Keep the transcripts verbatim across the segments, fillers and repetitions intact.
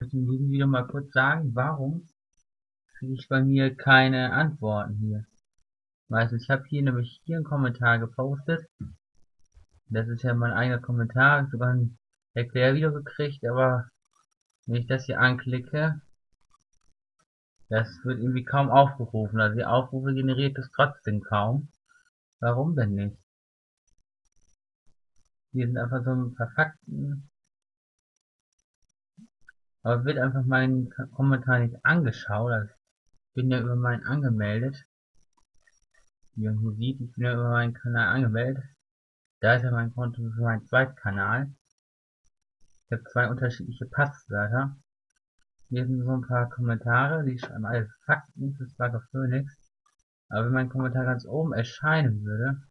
wollte in diesem Video mal kurz sagen, warum kriege ich bei mir keine Antworten hier. Weißt du, ich habe hier nämlich hier einen Kommentar gepostet. Das ist ja mein eigener Kommentar, sogar ein Erklärvideo gekriegt, aber wenn ich das hier anklicke, das wird irgendwie kaum aufgerufen. Also die Aufrufe generiert es trotzdem kaum. Warum denn nicht? Hier sind einfach so ein paar Fakten. Aber wird einfach mein Kommentar nicht angeschaut. Also ich bin ja über meinen angemeldet. Wie man hier sieht, ich bin ja über meinen Kanal angemeldet. Da ist ja mein Konto für meinen zweiten Kanal. Ich habe zwei unterschiedliche Passwörter. Hier sind so ein paar Kommentare, die schreiben alles Fakten für Spark Phoenix. Aber wenn mein Kommentar ganz oben erscheinen würde,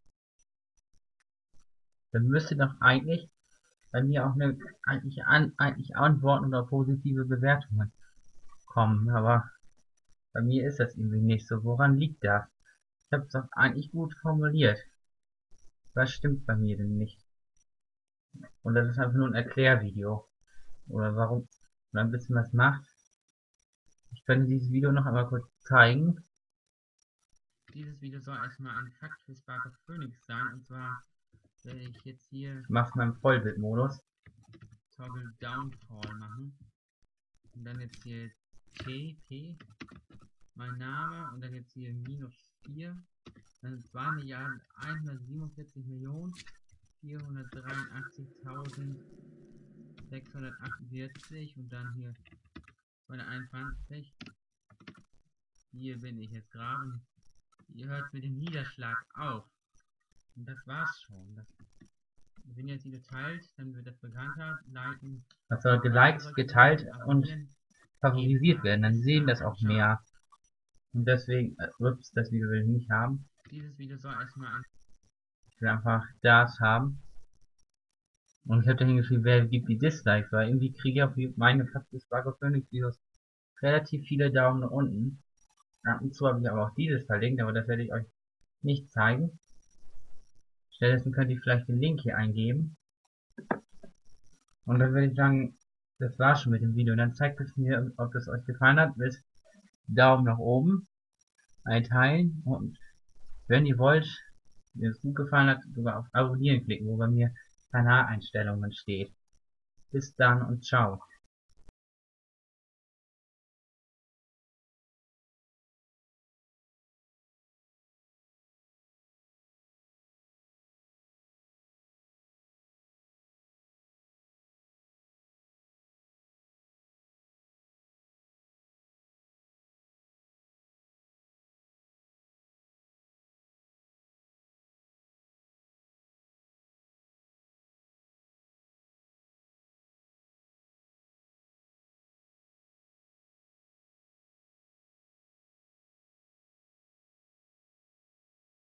dann müsste doch eigentlich bei mir auch eine eigentliche, An eigentliche Antworten oder positive Bewertungen kommen. Aber bei mir ist das irgendwie nicht so. Woran liegt das? Ich habe es doch eigentlich gut formuliert. Was stimmt bei mir denn nicht? Und das ist einfach nur ein Erklärvideo. Oder warum man ein bisschen was macht. Ich könnte dieses Video noch einmal kurz zeigen. Dieses Video soll erstmal ein Fakt für Spark Phoenix sein. Und zwar werde ich jetzt hier, ich mache es mal im Vollbildmodus, Toggle Downfall machen. Und dann jetzt hier T, T, mein Name und dann jetzt hier minus vier. Dann zwei Milliarden hundertsiebenundvierzig Millionen vierhundertdreiundachtzigtausendsechshundertachtundvierzig und dann hier zweihunderteinundzwanzig. Hier bin ich jetzt gerade und ihr hört mit dem Niederschlag auf. Und das war's schon. Das, wenn ihr jetzt wieder teilt, dann wird das bekannter. Liken. Das soll geliked, geteilt und favorisiert werden. Dann sehen das auch mehr. Und deswegen, äh, ups, das Video will ich nicht haben. Dieses Video soll erstmal an. Ich will einfach das haben. Und ich habe da hingeschrieben, wer gibt die Dislikes, weil irgendwie kriege ich auf meine Fakten Spark Phoenix Videos relativ viele Daumen nach unten. Ab und zu habe ich aber auch dieses verlinkt, aber das werde ich euch nicht zeigen. Stattdessen könnt ihr vielleicht den Link hier eingeben. Und dann würde ich sagen, das war's schon mit dem Video. Und dann zeigt es mir, ob das euch gefallen hat, mit Daumen nach oben, ein Teilen und wenn ihr wollt, wenn es gut gefallen hat, sogar auf Abonnieren klicken, wo bei mir Kanaleinstellungen steht. Bis dann und ciao.